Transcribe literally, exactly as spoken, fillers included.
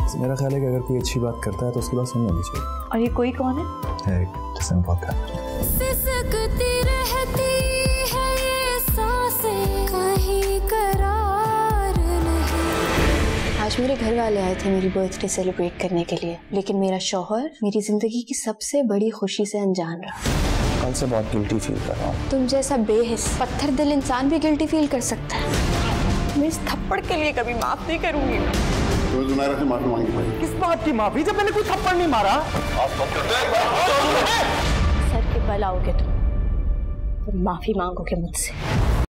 मेरा ख्याल है कि अगर कोई अच्छी बात करता है तो उसकी बात सुन लेनी चाहिए। और ये कोई कौन है? है एक जिससे मैं बहुत प्यार करता हूं। आज मेरे घर वाले आए थे मेरी बर्थडे सेलिब्रेट करने के लिए, लेकिन मेरा शौहर मेरी जिंदगी की सबसे बड़ी खुशी से अनजान रहा। कल से बहुत गिल्टी फील कर रहा हूँ। तुम जैसा बेहिस पत्थर दिल इंसान भी गिल्टी फील कर सकता है। मैं इस थप्पड़ के लिए कभी माफ नहीं करूंगी। तो जुनैरा से माफी मांगी पड़ी। किस बात की माफी जब मैंने कोई थप्पड़ नहीं मारा? सर के बल आओगे तुम तो माफी मांगोगे मुझसे।